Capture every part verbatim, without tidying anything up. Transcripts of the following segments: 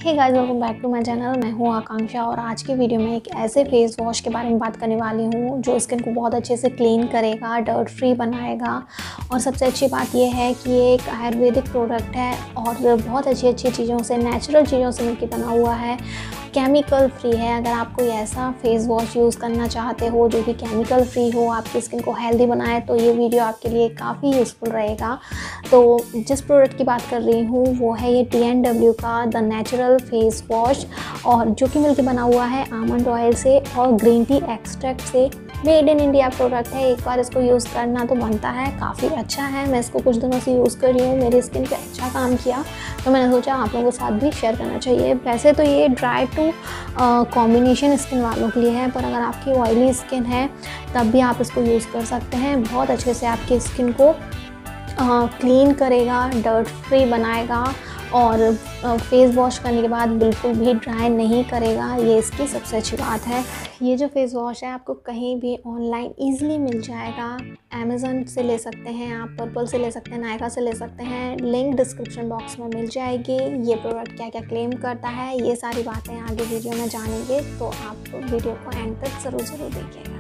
Hey guys, welcome back to my channel. मैं हूँ आकांक्षा और आज की वीडियो में एक ऐसे फेस वॉश के बारे में बात करने वाली हूँ जो स्किन को बहुत अच्छे से क्लीन करेगा, डर्ट फ्री बनाएगा। और सबसे अच्छी बात यह है कि ये एक आयुर्वेदिक प्रोडक्ट है और बहुत अच्छी अच्छी चीज़ों से, नेचुरल चीज़ों से मिलकर बना हुआ है, केमिकल फ्री है। अगर आप कोई ऐसा फेस वॉश यूज़ करना चाहते हो जो कि केमिकल फ्री हो, आपकी स्किन को हेल्दी बनाए, तो ये वीडियो आपके लिए काफ़ी यूज़फुल रहेगा। तो जिस प्रोडक्ट की बात कर रही हूँ वो है ये टी एन डब्ल्यू का द नेचुरल फेस वॉश, और जो कि मिलकर बना हुआ है आमंड ऑयल से और ग्रीन टी एक्सट्रैक्ट से। मेड इन इंडिया प्रोडक्ट है। एक बार इसको यूज़ करना तो बनता है, काफ़ी अच्छा है। मैं इसको कुछ दिनों से यूज़ कर रही हूँ, मेरी स्किन पे अच्छा काम किया, तो मैंने सोचा आप लोगों के साथ भी शेयर करना चाहिए। वैसे तो ये ड्राई टू कॉम्बिनेशन स्किन वालों के लिए है, पर अगर आपकी ऑयली स्किन है तब भी आप इसको यूज़ कर सकते हैं। बहुत अच्छे से आपकी स्किन को क्लीन करेगा, डर्ट फ्री बनाएगा और फेस वॉश करने के बाद बिल्कुल भी ड्राई नहीं करेगा। ये इसकी सबसे अच्छी बात है। ये जो फेस वॉश है आपको कहीं भी ऑनलाइन इजीली मिल जाएगा। अमेज़न से ले सकते हैं आप, पर्पल से ले सकते हैं, नायका से ले सकते हैं। लिंक डिस्क्रिप्शन बॉक्स में मिल जाएगी। ये प्रोडक्ट क्या क्या क्लेम करता है, ये सारी बातें आगे वीडियो में जानेंगे, तो आप वीडियो को एंड तक ज़रूर ज़रूर देखिएगा।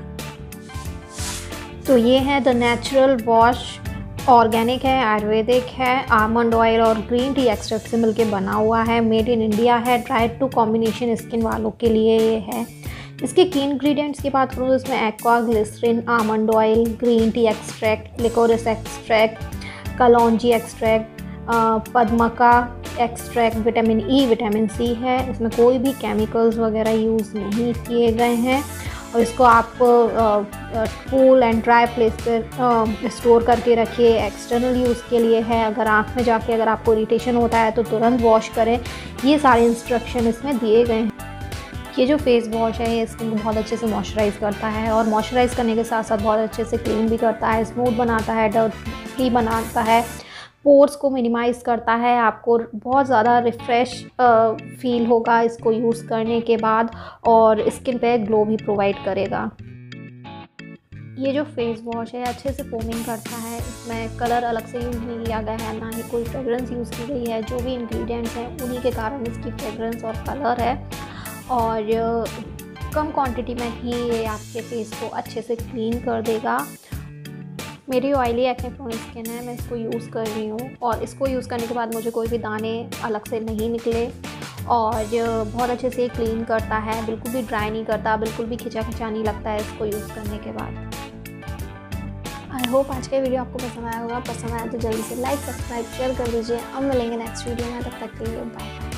तो ये है द नेचुरल वॉश, ऑर्गेनिक है, आयुर्वेदिक है, आमंड ऑयल और ग्रीन टी एक्सट्रैक्ट से मिलके बना हुआ है, मेड इन इंडिया है, ड्राई टू कॉम्बिनेशन स्किन वालों के लिए ये है। इसके की इंग्रेडिएंट्स की बात करूँ तो इसमें aqua, glycerine, almond oil, green tea extract, liquorice extract, kalonji extract, padmaka extract, vitamin E, vitamin C है। इसमें कोई भी केमिकल्स वगैरह यूज़ नहीं किए गए हैं और इसको आप कूल एंड ड्राई प्लेस पर स्टोर करके रखिए। एक्सटर्नल यूज़ के लिए है। अगर आँख में जाके अगर आपको इरिटेशन होता है तो तुरंत वॉश करें। ये सारे इंस्ट्रक्शन इसमें दिए गए हैं। ये जो फेस वॉश है ये स्किन को बहुत अच्छे से मॉइस्चराइज़ करता है और मॉइस्चराइज़ करने के साथ साथ बहुत अच्छे से क्लीन भी करता है, स्मूथ बनाता है, डर्ट फ्री बनाता है, पोर्स को मिनिमाइज़ करता है। आपको बहुत ज़्यादा रिफ़्रेश फील होगा इसको यूज़ करने के बाद और स्किन पे ग्लो भी प्रोवाइड करेगा। ये जो फेस वॉश है अच्छे से फोमिंग करता है। इसमें कलर अलग से यूज़ नहीं किया गया है, ना ही कोई फ्रेगरेंस यूज़ की गई है। जो भी इंग्रेडिएंट्स हैं उन्हीं के कारण इसकी फ्रेगरेंस और कलर है और कम क्वांटिटी में ही ये आपके फेस को अच्छे से क्लीन कर देगा। मेरी ऑयली एक्ने प्रोन स्किन है, मैं इसको यूज़ कर रही हूँ और इसको यूज़ करने के बाद मुझे कोई भी दाने अलग से नहीं निकले और बहुत अच्छे से क्लीन करता है, बिल्कुल भी ड्राई नहीं करता, बिल्कुल भी खिंचा खिंचा नहीं लगता है इसको यूज़ करने के बाद। आई होप आज का वीडियो आपको पसंद आया होगा। पसंद आया तो जल्दी से लाइक, सब्सक्राइब, शेयर कर दीजिए। अब मिलेंगे नेक्स्ट वीडियो में, तब तक के लिए बाय बाय।